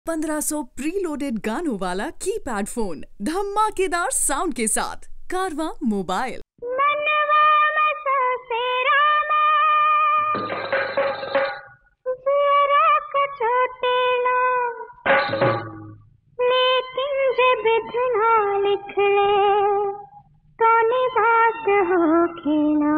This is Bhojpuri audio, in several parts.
1500 प्रीलोडेड गानों वाला कीपैड फोन धमाकेदार साउंड के साथ कारवा मोबाइल। लेकिन जब इतना लिख ले तो बात हो खेला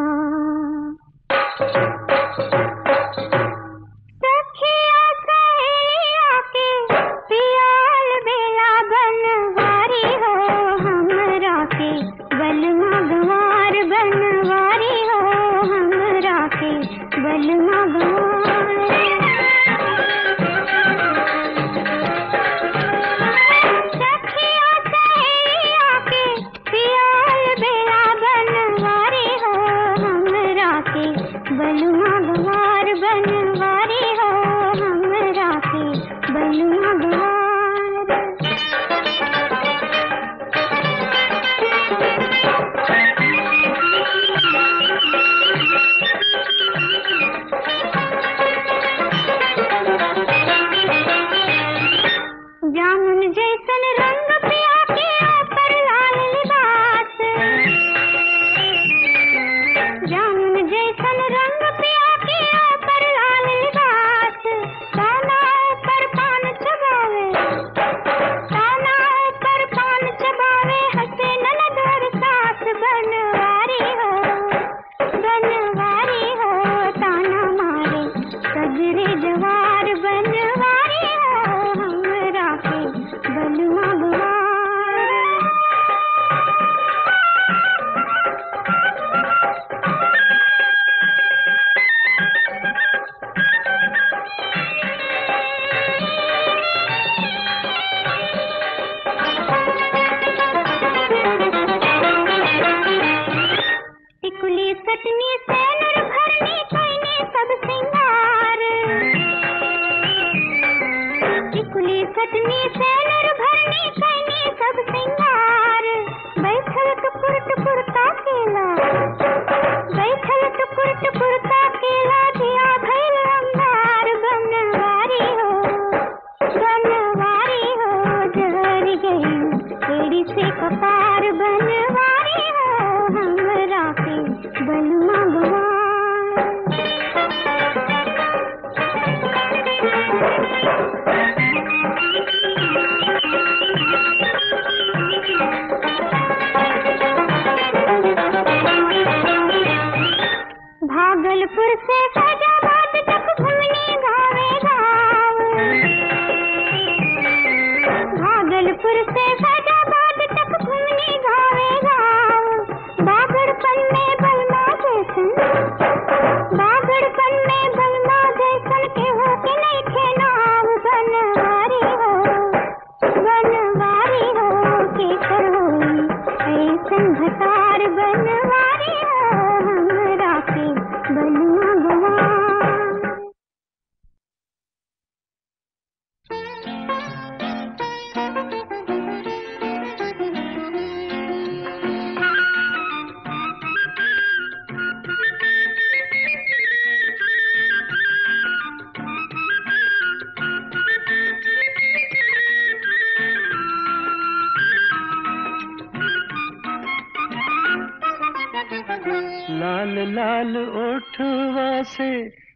लाल लाल ओठवा से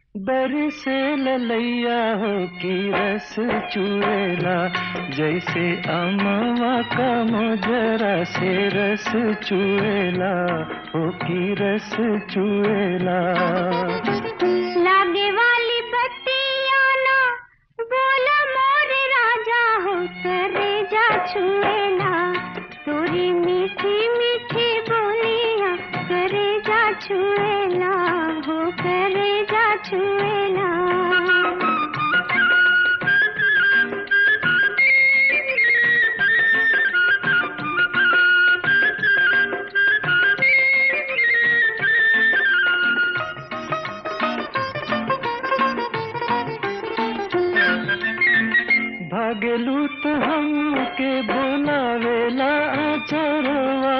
बरसे ललैया हो की रस चुएला, जैसे अमवा का मोजरा से रस चुएला हो की रस चुएला। लागे वाली बत्तियां ना बोला मोरे राजा हो करे जा छुएला, तोरी मीठी मीठी बोलियां करे जा छुएला हो करे जा छुएला। भागेलू तो हमके बोलावेला आचरवा,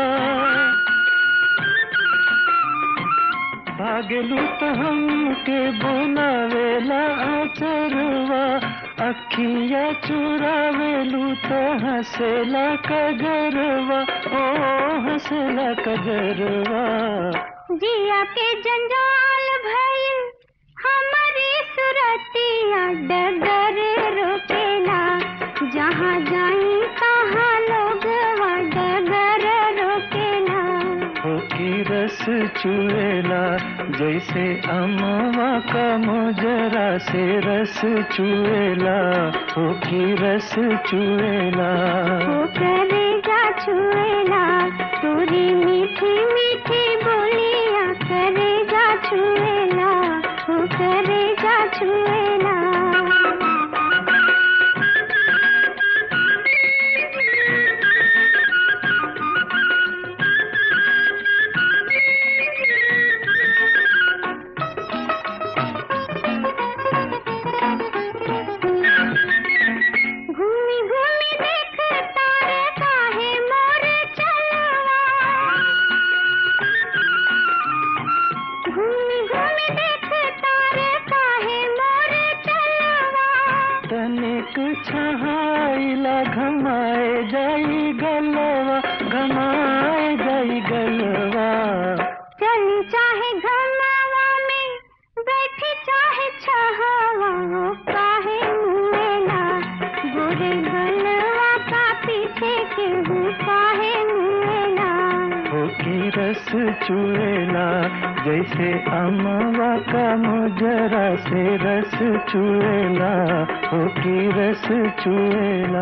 भागेलू तो हमके बोलावेला आचरवा, अखिया चुरावेलू तो हंसेला कजरवा, ओ हंसेला कजरवा। जिया के जंजाल भइल हमारी सुरतिया, डगर रोकेला जहाँ जाई तहाँ लोग डगर रोकेला। हो की रस चुएला जैसे अमवा का मोजरा से रस चुएला, हो की रस चुएला। हो करेगा छुएला तोरी मीठी मीठी बोलिया, करेगा छुएला, हो करेगा छुएला। छहाइला घमाए जाई गलवा, घमाए जाई गलवा। चली चाहे घमावा में बैठी चाहे छहावा, काहे मुएला गोरे गलवा का पीछे केहू काहे मुएला। हो की रस चुएला जैसे अमवा का मोजरा से रस चुएला, हो की रस चुएला।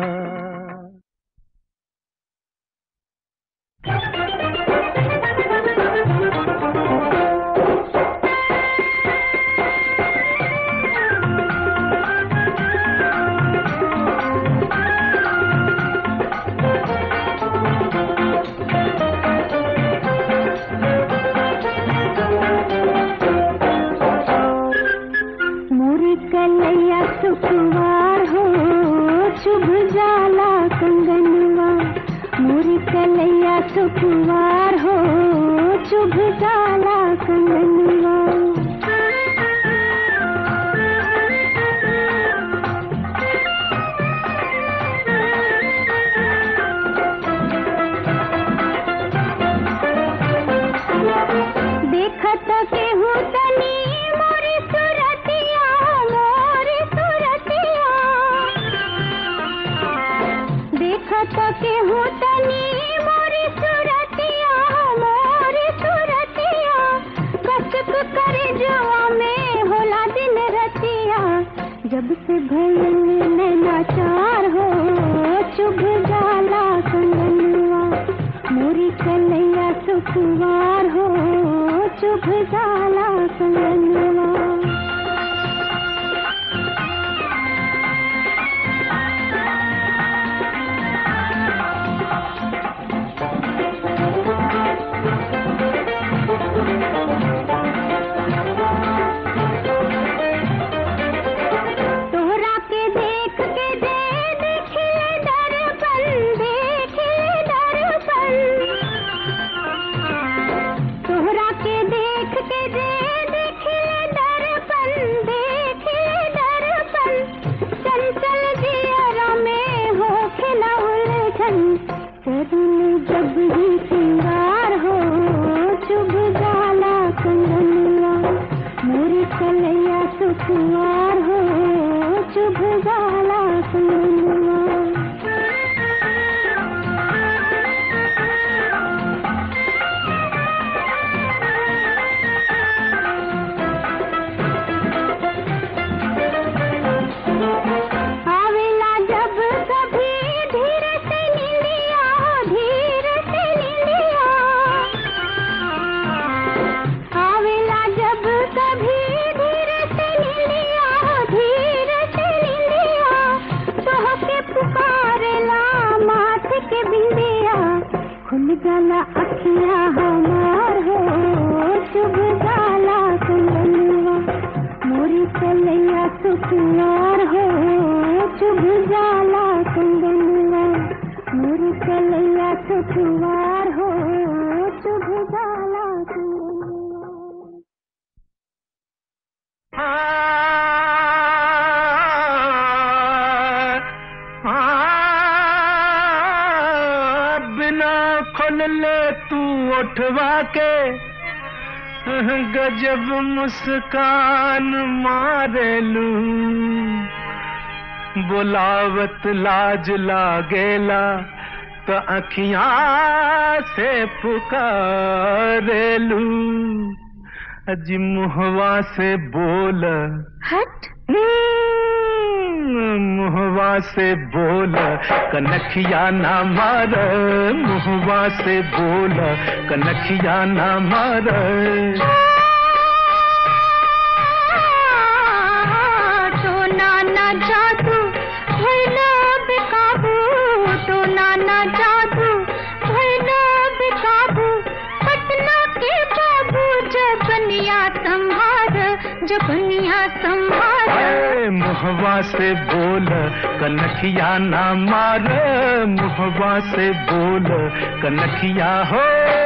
सुखवार हो शुभ जाला कंगनवा, मोरी कलैया सुखवार हो शुभ जाला कंगनवा। देखत के हूँ तनी मोरी सुरतिया, मोरी सुरतिया। देखत के हूँ तनी मोरी सुरतिया, मोरी सुरतिया। कसक करे जुआ में होला दिन रतिया, जब से भइल नैनाचार हो चुभ जाला कंगनवा, मोरी कलैया सुखवार हो चुभ जाला कंगनवा। तोहरा के देख के दे देखिए दर्पण, देखिए दर्पण। तोहरा के देख के दे देखिए दर्पण, देखिए दर्पण। चंचल जियरा में हो खिला उलझन, करुण जब ही सिंगार हो चुभ जाला कंगनवा, मोरी कलैया सुखवार हो चुभ जाला कंगनवा। आवेला जब कभी धीरे से नीलिया, धीरे से नीलिया। आवेला जब कभी धीरे से नीलिया, धीरे से नीलिया। तोह के पुकारेला माथ के बिंदिया, खुल जाला अखियाँ हमार हो शुभ जाला कंगनवा, मोरी कलैया सुखवार हो शुभ जाला कंगनवा, मोरी कलैया सुखवार हो शुभ जाला कंगनवा। खोल ले तू उठवा के, गजब मुस्कान मारेलू, बुलावत लाज लागेला तो अखियां से पुकारेलू। अजी मुहवा से बोल, हट मुहवा से बोल कनखिया ना मार, मुहवा से बोल कनखिया ना मार। तो नाना जादू भइलो बेकाबू, तो नाना जादू भइलो बेकाबू, पटना के बाबू जबनिया संभार, जबनिया संभार। मुहवा से बोल कनखिया ना मार, मुहवा से बोल कनखिया हो।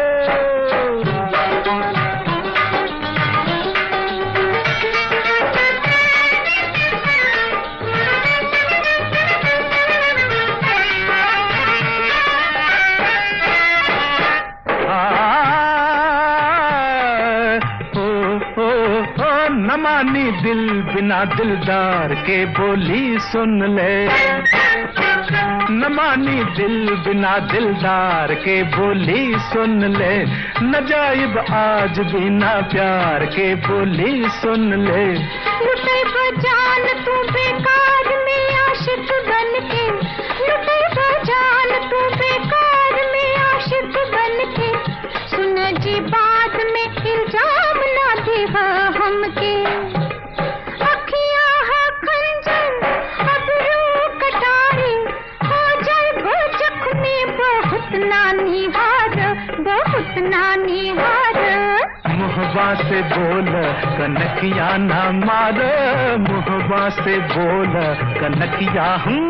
न मानी दिल बिना दिलदार के बोली सुन ले, न मानी दिल बिना दिलदार के बोली सुन ले, नजाइब आज बिना प्यार के बोली सुन ले। लुटे बजान तू बेकार में आशिक बन के, लुटे बजान तू बेकार में आशिक बन के, सुन जी बात में इल्जाम ना दिहा हमके। अखियां है खंजर अबरू कटारी, हो जाए वो जख्मी बहुत नानी हार, बहुत नानी हार। मुहवा से बोल कनखिया ना मार, मुहवा से बोल कनखिया हूँ।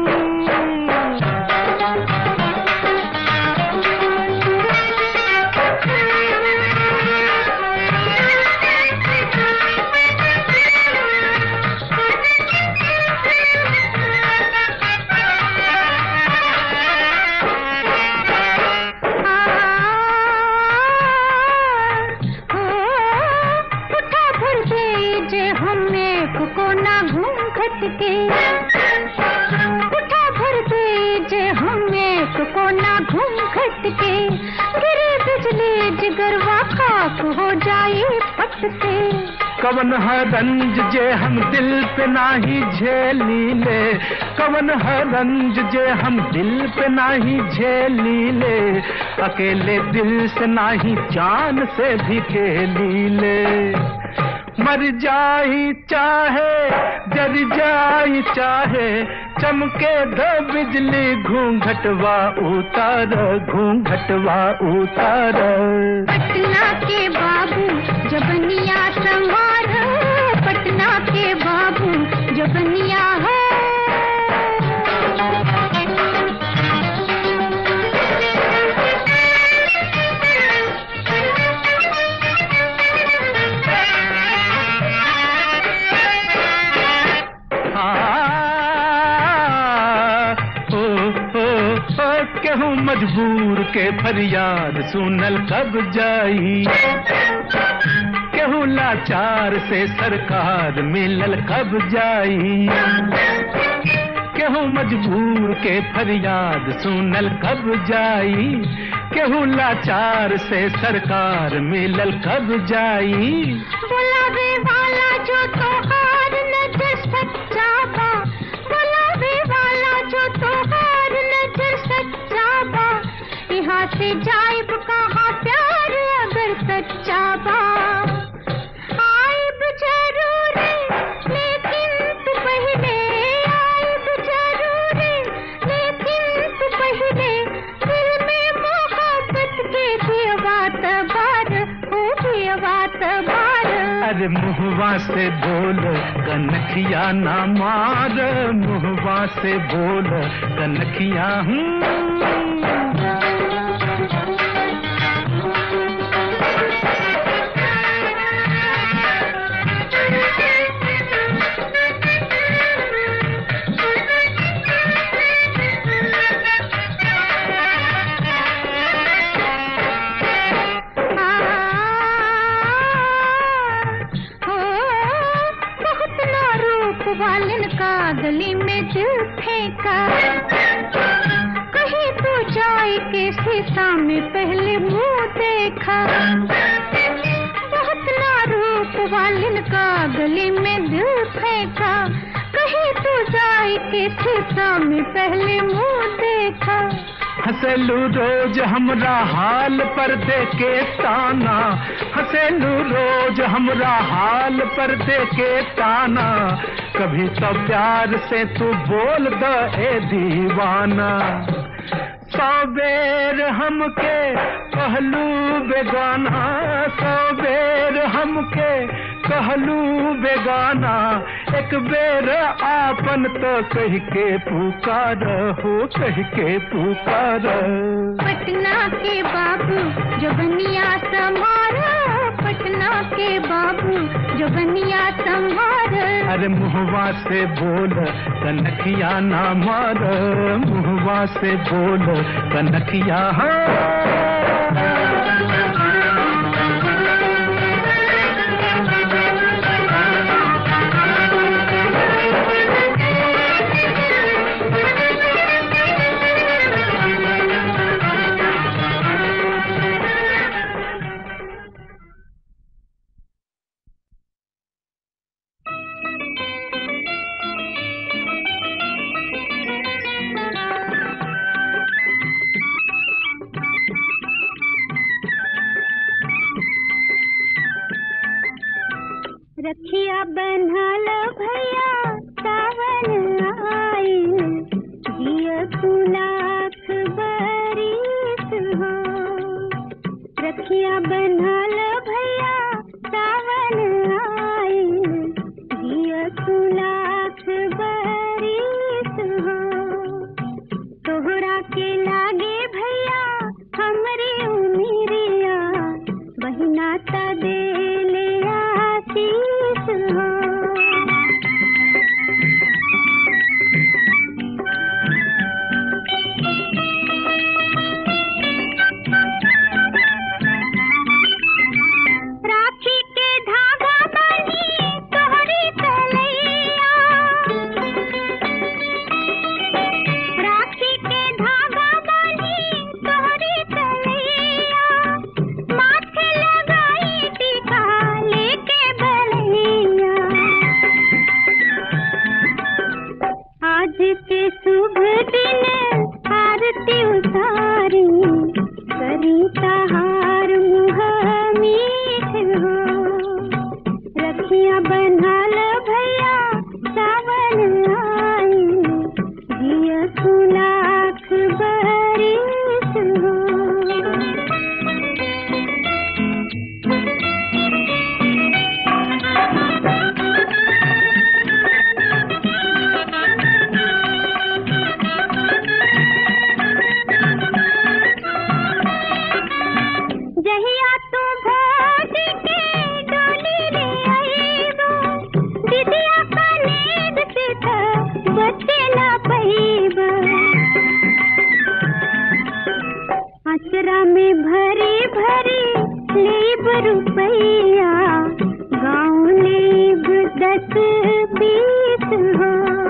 उठा भर दीजे हमें कोना घूम खट के, गिरे बिजली जिगरवा खाक हो जाए पट से। कवन है रंज जे हम दिल पे नाही झेली ले, कवन है रंज जे हम दिल पे नाही झेली ले, अकेले दिल से नाही जान से भी खेली ले। मर जाई चाहे जर जाई चाहे, चमके दो बिजली घूंघटवा उतार, घूंघटवा उतार। पटना के बाबू जबनिया संवार, पटना के बाबू जबनिया है। केहू मजबूर के फरियाद सुनल कब जाई, केहू लाचार से सरकार मिलल कब जाई, केहू मजबूर के फरियाद सुनल कब जाई, केहू लाचार से सरकार मिलल कब जाई। बुलावे वाला जो तोहार नजर सच्चा बा, बुलावे वाला जो तोहार नजर सच्चा बा, यहाँ से जाइब कहाँ प्यार अगर सच्चा बा। आइब जरूर लेकिन तू पहले, आइब जरूर लेकिन तू पहले, दिल में मोहब्बत के दियवा तबार, हो दियवा तबार। अरे मुहवा से बोल कनखिया ना मार, मुहवा से बोल कनखिया हूँ। फेंका, कहीं तू जाए के शीशा में पहले मुंह देखा। बहुत ना रूप वालिन का गली में दिल फेंका, कहीं तू जाए के शीशा में पहले मुंह देखा। हंसेलू रोज हमरा हाल पर देके ताना, हंसेलू रोज हमरा हाल पर देके ताना। कभी तो प्यार से तू बोल दे ए दीवाना। सौ बेर हमके कहलू बेगाना, सौ बेर हमके कहलू बेगाना। एक बेर आपन तो कह के पुकार हो, कह के पुकार। पटना के बाबू जोगनिया संभारा, पटना के बाबू जोगनिया संभारा। अरे मुहवा से बोल कनखिया ना मार, मुहवा से बोल कनखिया। रखिया बन्हल भैया सावन आइल, जिया तू लाख बरिस हो। रखिया बन्हल भैया सावन आइल, जिया तू लाख बरिस हो। तोहरा के लागे भैया हमरी उमिरिया, बहिना ता दे ले आशीष हो। राखी के धागा बानी तोहरी तलैया, राखी के धागा बानी तोहरी तलैया। माथे लगाई टीका लेके बलैया, आज के शुभ दिन आरती उतारी, सरिता हार मुँह मीठ हो। रखिया बन्हल भैया सावन आई, जिया तू लाख बरिस हो। जहिया तू भोज के डोली ले आईबो, दिदिया का नींद से था बचे ना पईबो। अचरा में भरी भरी लेब रुपैया, गाँव लेब 10-20 हो।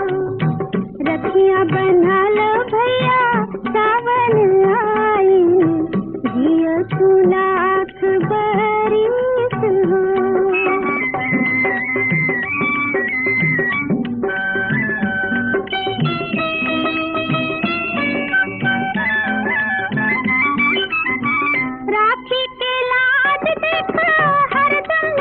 रखिया बन्हल भैया सावन आई, जिया तू लाख बरिस हो। राखी के लाज देख हरदम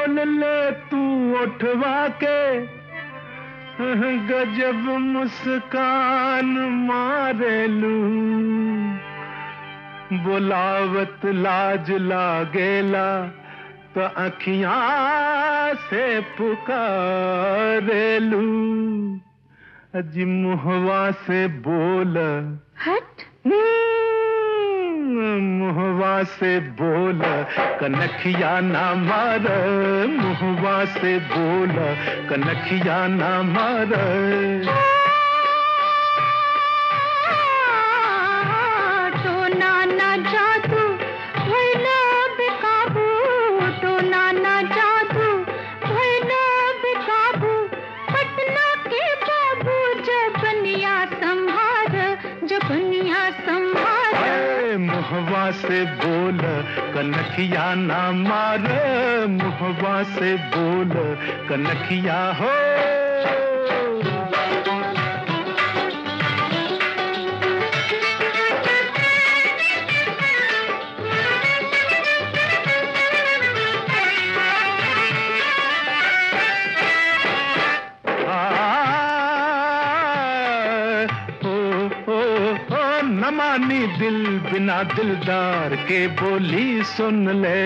मोल ले तू उठवा के, गजब मुस्कान मारेलू, बुलावत लाज लागेला तो अखियां से पुकारेलू। अजी मुहवा से बोल, हट मुहवा से बोल कनखिया ना मार, मुहवा से बोल कनखिया ना मार। तो नाना जादू भइलो बेकाबू, तो नाना जादू भइलो बेकाबू, पटना के बाबू जबनिया संभार, जबनिया संभार। मुहवा से बोल कनखिया ना मार, मुहवा से बोल कनखिया हो। न मानी दिल बिना दिलदार के बोली सुन ले,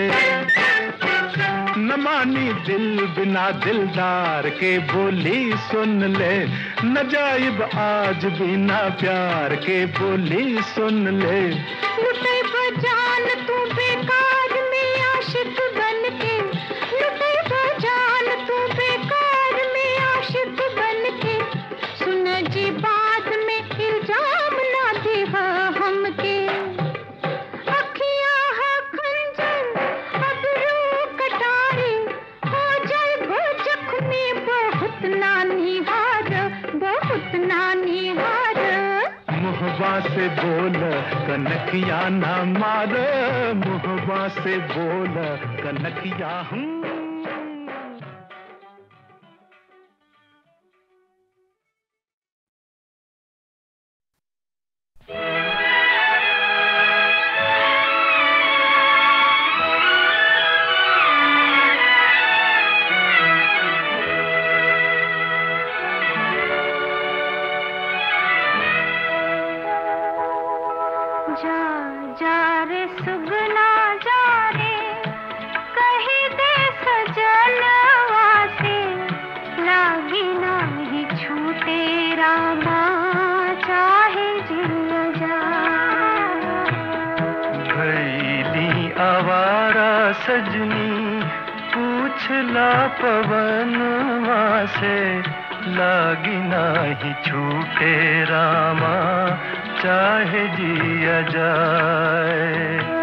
न मानी दिल बिना दिलदार के बोली सुन ले, न जाइब आज बिना प्यार के बोली सुन ले। लुटे बजान तू बेकार में आशिक बन के, लुटे बजान तू बेकार में आशिक बन के, सुन जी बात में इल्जाम ना दिहा हमके। अखियां है खंजर अबरू कटारी, हो जाए वो जख्मी बहुत नानी हार, बहुत नानी हार। मुहवा से बोल कनखिया ना मार, मुहवा से बोल कनखिया हूँ। जा जा रे सुगना जा रे, कही दे सजनवा से, लागी नाही छूटे रामा चाहे जिल जा। भैली आवारा सजनी पूछला पवनवा से, लागी नाही छूटे रामा चाहे जिया जाए।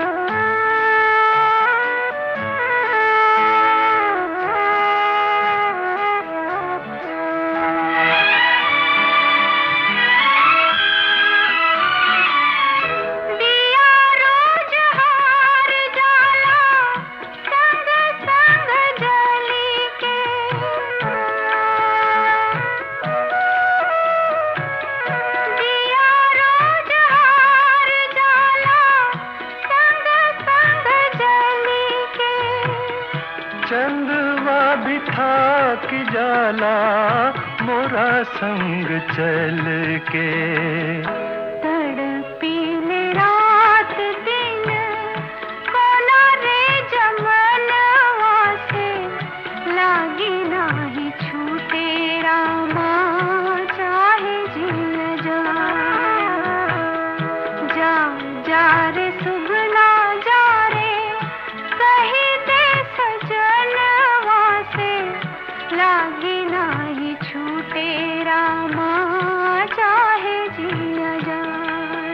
चंदवा भी थाक जाला मोरा संग चल के, तड़पीले रात दिन कोना रे जमनवा से, लागी नाही छूटे रामा चाहे जिल जा। जा जा रे सुगना जा रे, कही दे सजनवा से, लागी नाही छूटे रामा चाहे जिया जाए।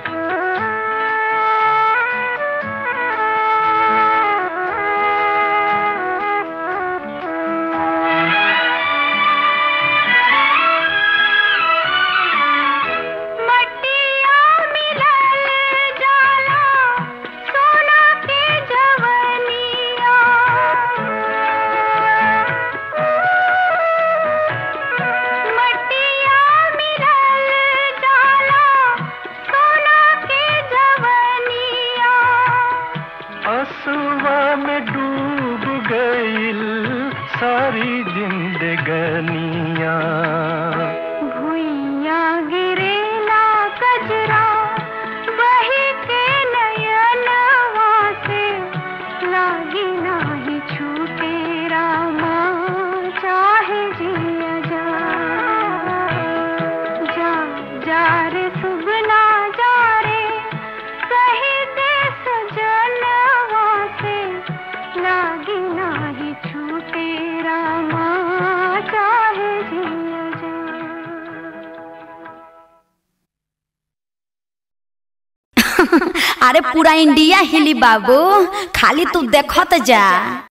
मटिया मिलल जाला सोना के जवनिया, मटिया मिलल जाला सोना के जवनिया। असुआ में डूब गईल सारी जिंदगानियाँ। भुइया गिरेला कजरा बही के नयनवा से, लागी नाही छूटे रामा चाहे जिया जा। जा जा रे सुगना जा रे कही दे सजनवा से, लागी नाही छूटे रामा चाहे जिया जा। अरे पूरा इंडिया हिली बाबू, खाली तू देखत जा।